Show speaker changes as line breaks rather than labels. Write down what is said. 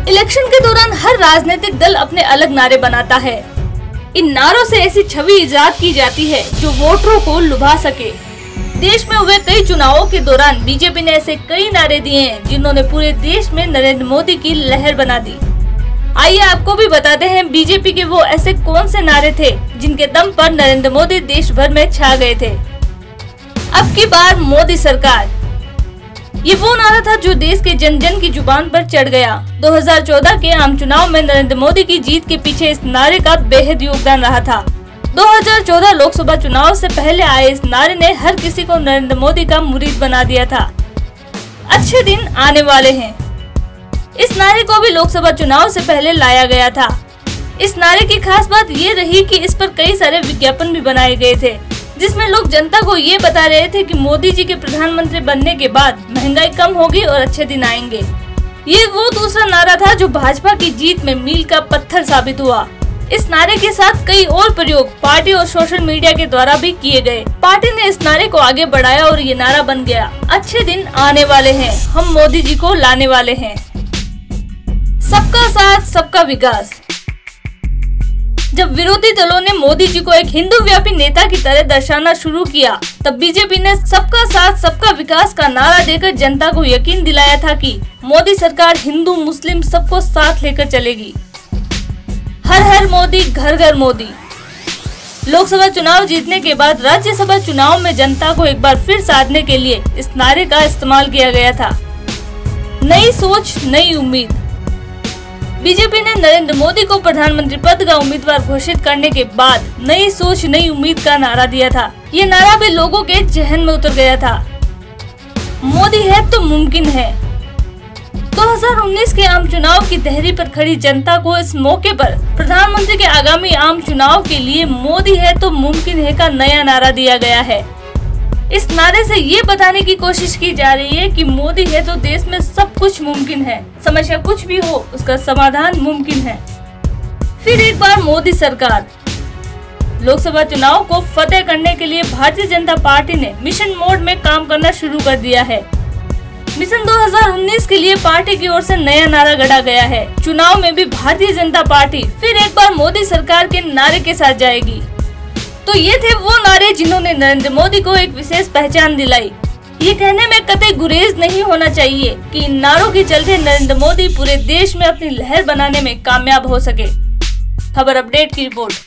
Election के दौरान हर राजनीतिक दल अपने अलग नारे बनाता है। इन नारों से ऐसी छवि इजाद की जाती है जो वोटरों को लुभा सके। देश में हुए कई चुनावों के दौरान बीजेपी ने ऐसे कई नारे दिए हैं जिन्होंने पूरे देश में नरेंद्र मोदी की लहर बना दी। आइए आपको भी बताते हैं बीजेपी के वो ऐसे कौन से नारे थे जिनके दम पर नरेंद्र मोदी देश भर में छा गए थे। अब की बार मोदी सरकार, ये वो नारा था जो देश के जन जन की जुबान पर चढ़ गया। 2014 के आम चुनाव में नरेंद्र मोदी की जीत के पीछे इस नारे का बेहद योगदान रहा था। 2014 लोकसभा चुनाव से पहले आए इस नारे ने हर किसी को नरेंद्र मोदी का मुरीद बना दिया था। अच्छे दिन आने वाले हैं, इस नारे को भी लोकसभा चुनाव से पहले लाया गया था। इस नारे की खास बात ये रही कि इस पर कई सारे विज्ञापन भी बनाए गए थे, जिसमें लोग जनता को ये बता रहे थे कि मोदी जी के प्रधानमंत्री बनने के बाद महंगाई कम होगी और अच्छे दिन आएंगे। ये वो दूसरा नारा था जो भाजपा की जीत में मील का पत्थर साबित हुआ। इस नारे के साथ कई और प्रयोग पार्टी और सोशल मीडिया के द्वारा भी किए गए। पार्टी ने इस नारे को आगे बढ़ाया और ये नारा बन गया, अच्छे दिन आने वाले हैं, हम मोदी जी को लाने वाले हैं। सबका साथ सबका विकास। जब विरोधी दलों ने मोदी जी को एक हिंदू व्यापी नेता की तरह दर्शाना शुरू किया, तब बीजेपी ने सबका साथ सबका विकास का नारा देकर जनता को यकीन दिलाया था कि मोदी सरकार हिंदू मुस्लिम सबको साथ लेकर चलेगी। हर हर मोदी, घर घर मोदी। लोकसभा चुनाव जीतने के बाद राज्यसभा चुनाव में जनता को एक बार फिर साधने के लिए इस नारे का इस्तेमाल किया गया था। नई सोच, नई उम्मीद। बीजेपी ने नरेंद्र मोदी को प्रधानमंत्री पद का उम्मीदवार घोषित करने के बाद नई सोच नई उम्मीद का नारा दिया था। ये नारा भी लोगों के जहन में उतर गया था। मोदी है तो मुमकिन है। 2019 के आम चुनाव की तहरी पर खड़ी जनता को इस मौके पर प्रधानमंत्री के आगामी आम चुनाव के लिए मोदी है तो मुमकिन है का नया नारा दिया गया है। इस नारे से ये बताने की कोशिश की जा रही है कि मोदी है तो देश में सब कुछ मुमकिन है, समस्या कुछ भी हो उसका समाधान मुमकिन है। फिर एक बार मोदी सरकार। लोकसभा चुनाव को फतेह करने के लिए भारतीय जनता पार्टी ने मिशन मोड में काम करना शुरू कर दिया है। मिशन 2019 के लिए पार्टी की ओर से नया नारा गढ़ा गया है। चुनाव में भी भारतीय जनता पार्टी फिर एक बार मोदी सरकार के नारे के साथ जाएगी। तो ये थे वो नारे जिन्होंने नरेंद्र मोदी को एक विशेष पहचान दिलाई। ये कहने में कतई गुरेज नहीं होना चाहिए कि इन नारों के चलते नरेंद्र मोदी पूरे देश में अपनी लहर बनाने में कामयाब हो सके। खबर अपडेट की रिपोर्ट।